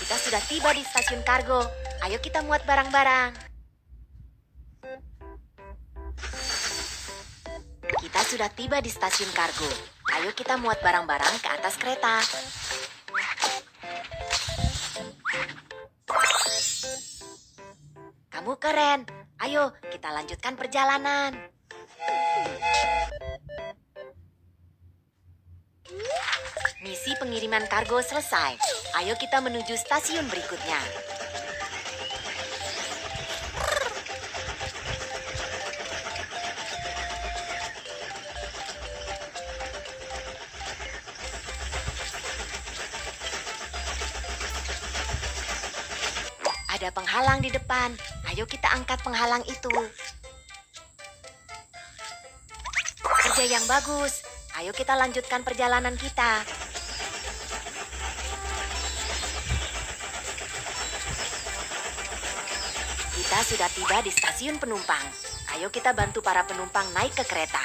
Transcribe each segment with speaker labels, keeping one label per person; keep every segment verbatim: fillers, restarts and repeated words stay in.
Speaker 1: Kita sudah tiba di stasiun kargo. Ayo kita muat barang-barang. Kita sudah tiba di stasiun kargo. Ayo kita muat barang-barang ke atas kereta. Kamu keren. Ayo kita lanjutkan perjalanan. Misi pengiriman kargo selesai. Ayo kita menuju stasiun berikutnya. Ada penghalang di depan. Ayo kita angkat penghalang itu. Kerja yang bagus. Ayo kita lanjutkan perjalanan kita. Kita sudah tiba di stasiun penumpang. Ayo kita bantu para penumpang naik ke kereta.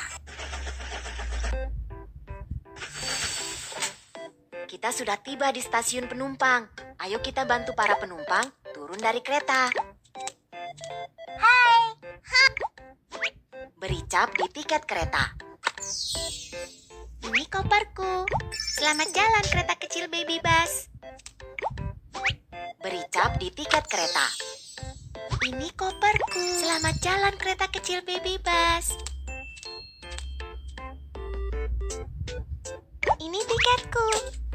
Speaker 1: Kita sudah tiba di stasiun penumpang. Ayo kita bantu para penumpang turun dari kereta.
Speaker 2: Hai.
Speaker 1: Beri cap di tiket kereta.
Speaker 2: Ini koperku. Selamat jalan kereta kecil Baby Bus.
Speaker 1: Beri cap di tiket kereta.
Speaker 2: Ini koperku. Selamat jalan kereta kecil Baby Bus. Ini tiketku.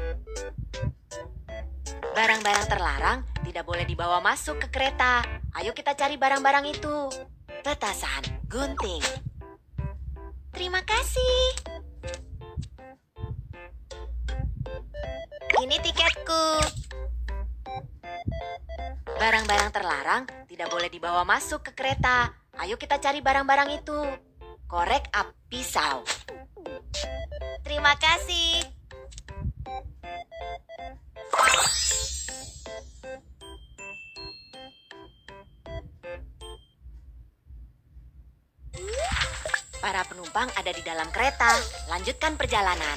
Speaker 1: Barang-barang terlarang tidak boleh dibawa masuk ke kereta. Ayo kita cari barang-barang itu. Petasan, gunting.
Speaker 2: Terima kasih. Ini tiketku.
Speaker 1: Barang-barang terlarang tidak boleh dibawa masuk ke kereta. Ayo kita cari barang-barang itu. Korek api pisau.
Speaker 2: Terima kasih.
Speaker 1: Para penumpang ada di dalam kereta. Lanjutkan perjalanan.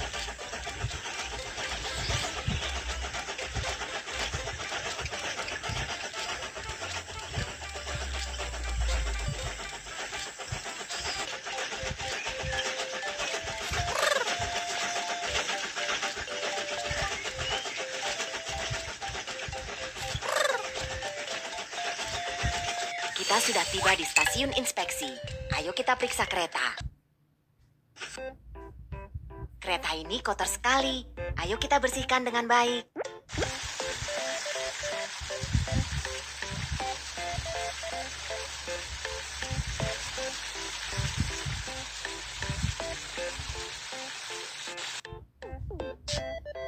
Speaker 1: Kita sudah tiba di stasiun inspeksi. Ayo kita periksa kereta. Kereta ini kotor sekali. Ayo kita bersihkan dengan baik.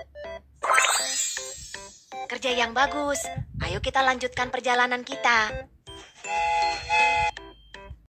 Speaker 1: Kerja yang bagus. Ayo kita lanjutkan perjalanan kita.